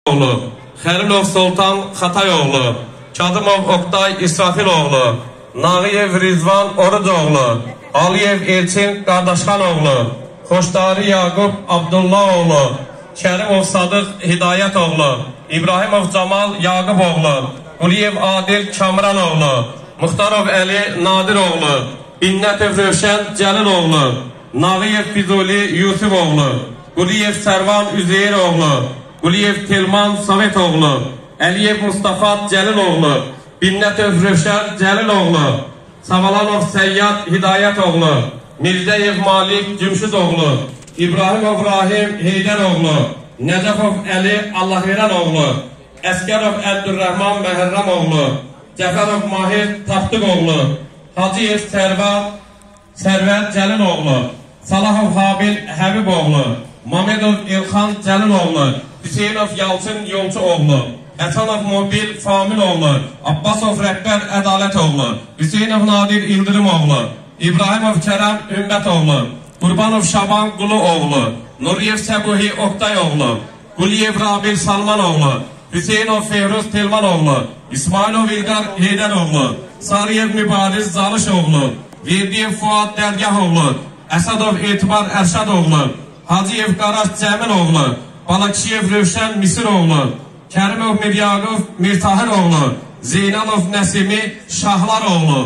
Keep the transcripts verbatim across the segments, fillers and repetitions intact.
oğlu, Xəlilov Sultan Xatayoğlu, Kadımov Oktay İsrafiloğlu, Nağıyev Rizvan Orucoğlu, Aliyev Elçin Qardaşxanoğlu, Xoşdarı Yaqub Abdullahoğlu, Kərimov Sadıq Hidayətoğlu, İbrahimov Camal Yaquboğlu, Quliyev Adil Kamranoğlu, Muxtarov Əli Nadiroğlu, İnnətov Rövşən Cəliloğlu, Nağıyev Füzuli Yusufoğlu, Quliyev Sərvan Üzeyroğlu, Quliyev Telman Savetoğlu, Əliyev Mustafa Cəliloğlu, Binnətov Rövşən Cəliloğlu, Savalanov Səyyad Hidayətoğlu, Mirzəyev Malik Cümşüdoğlu, İbrahimov Rahim Heydəroğlu, Nəcəfov Əli Allahverənoğlu, Əskərov Əbdürrəhman Məhərrəmoğlu, Cəfərov Mahir Tapdıqoğlu, Hacıyev Sərvət Sərvət Cəliloğlu, Salahov Habil Həbiboğlu, Mamedov İlxan Cəliloğlu, Hüseynov Yalçın Yolçuoğlu, Həsanov Mobil Familoğlu, Abbasov Rəhbər Ədalətoğlu, Hüseynov Nadir İldırimoğlu, İbrahimov Kərəm Ümmətoğlu, Qurbanov Şaban Quluoğlu, Nuriyev Səbuhi Oktayoğlu, Quliyev Rabil Salmanoğlu, Hüseynov Fehruz Telmanoğlu, İsmailov İlqar Heydəroğlu, Sarıyev Mübariz Zalışoğlu, Verdiyev Fuad Dərgahoğlu, Əsadov Etibar Ərşadoğlu, Hacıyev Qaraş Cəmiloğlu, Balakşiyev Rövşən Misiroğlu, Kərimov Miryaqov Mirtahiroğlu, Zeynalov Nəsimi Şahlaroğlu,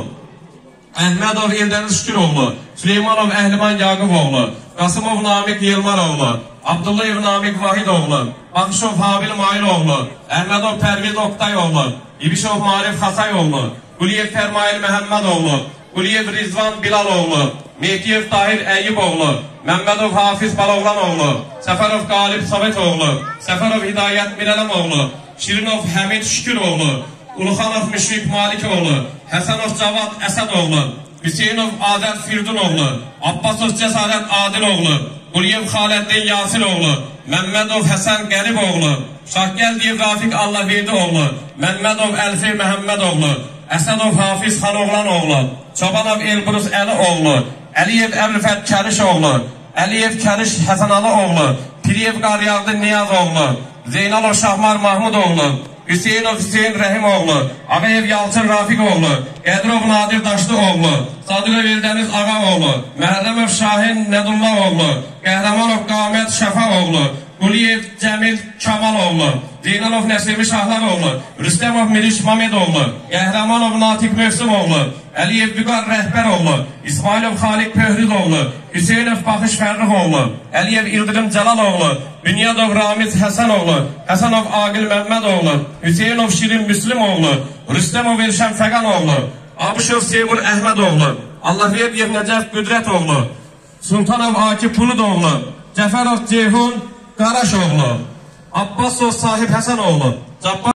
Əhmədov Eldəniz Şüküroğlu, Süleymanov Əhliman Yaquboğlu, Qasımov Namiq Yılmaroğlu, Abdullayev Namiq Vahidoğlu, Baxışov Habil Mailoğlu, Əhmədov Pərviz Oktayoğlu, İbişov Marif Xasayoğlu, Quliyev Fərmail Məhəmmədoğlu, Quliyev Rizvan Bilaloğlu, Mehdiyev Tahir Əyyiboğlu, Məmmədov Hafiz Baloğlanoğlu, Səfərov Qalib Savetoğlu, Səfərov Hidayət Mirələmoğlu, Şirinov Həmid Şüküroğlu, Uluxanov Müşfiq Malikoğlu, Həsənov Cavad Əsədoğlu, Hüseynov Adət Firdunoğlu, Abbasov Cəsarət Adiloğlu, Quliyev Xaləddin Yasiroğlu, Məmmədov Həsən Qəriboğlu, Şahgəldiyev Rafiq Allahverdioğlu, Məmmədov Əlfi Məhəmmədoğlu, Əsədov Hafiz Xanoğlanoğlu, Çobanov Elbrus Əlioğlu, Əliyev Əbrifət Kəlişoğlu, Əliyev Kəliş Həsənalıoğlu, Piriyev Qaryağdı Niyazoğlu, Zeynalov Şahmar Mahmudoğlu, Hüseynov Hüseyin Rəhimoğlu, Ağayev Yalçın Rafiqoğlu, Qədirov Nadir Daşlıoğlu, Sadıqov Eldəniz Ağaoğlu, Məhərrəmov Şahin Nədullaoğlu, Qəhrəmanov Qamət Şəfaoğlu, Quliyev Cəmil Kamaloğlu, Zeynalov Nəsimi Şahlaroğlu, Rüstəmov Miriş Mamedoğlu, Qəhrəmanov Natiq Mövsümoğlu, Əliyev Vüqar Rəhbəroğlu, İsmailov Xaliq Pöhrizoğlu, Hüseynov Baxış Fərrixoğlu, Əliyev İldırım Cəlaloğlu, Bünyadov Ramiz Həsənoğlu, Həsənov Aqil Məmmədoğlu, Hüseynov Şirin Müslümoğlu, Rüstəmov Elşən Fəqanoğlu, Abışov Seymur Əhmədoğlu, Allahverdiyev Nəcəf Qüdrətoğlu, Sultanov Akif Puludoğlu, Cəfərov Ceyhun Qaraşoğlu, Abbasov Sahib Həsənoğlu,